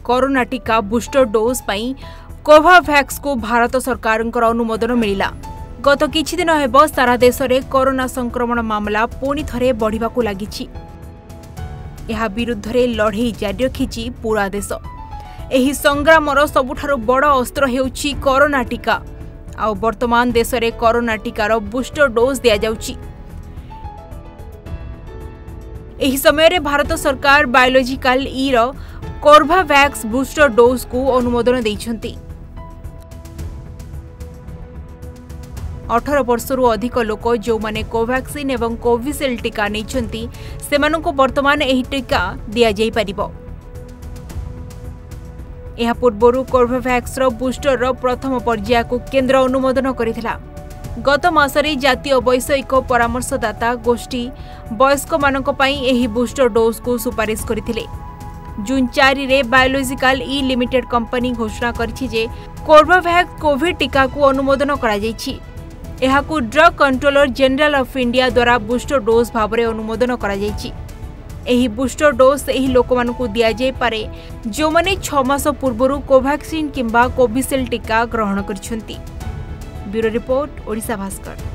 Corona टीका booster dose पई कोवावैक्स को भारत सरकार अनुमोदन मिला। गत किछि दिन हेब सारा देश में कोरोना संक्रमण मामला पुणी थरे बढ़िबा को लागिछि। यह विरुद्ध रे लड़ई जारी रखिछि पूरा देश। एही संग्रामर सबुठारु बड़ अस्त्र हेउछि कोरोना टीका। आ वर्तमान देश में कोरोना टीकार बूस्टर डोज दिया जाउछि। एही समय रे भारत सरकार बायोलॉजिकल ई रो कोर्बावैक्स बूस्टर डोज को अनुमोदन दैछंती। 18 वर्षरू अधिक लोक जो माने कोवैक्सिन एवं कोविशील्ड टीका नैछंती सेमानंको वर्तमान एही टीका दिया जाई परिबो। एहा पूर्वरु कोर्बावैक्स रो बूस्टर रो प्रथम पर्याय को केंद्र अनुमोदन करिथिला। गत मासरे जातीय वैषयिक परामर्शदाता गोष्ठी वयस्क मानक पई एही बूस्टर डोज को सुपारिश करथिले। जून 4 रे बायोलॉजिकल ई लिमिटेड कंपनी घोषणा करछि जे कोर्बावैक्स कोविड टीका को अनुमोदन करा जायछि। एहाकू drug controller general of India द्वारा बूस्टर डोज भाबरे अनुमोदन करा जायछि। एही बूस्टर डोज एही लोकमानकू दिया जाय पारे जो माने 6 मास पूर्वरु कोवैक्सिन किंबा कोविशील्ड टीका ग्रहण करछंती। Bureau report Odisha Bhaskar.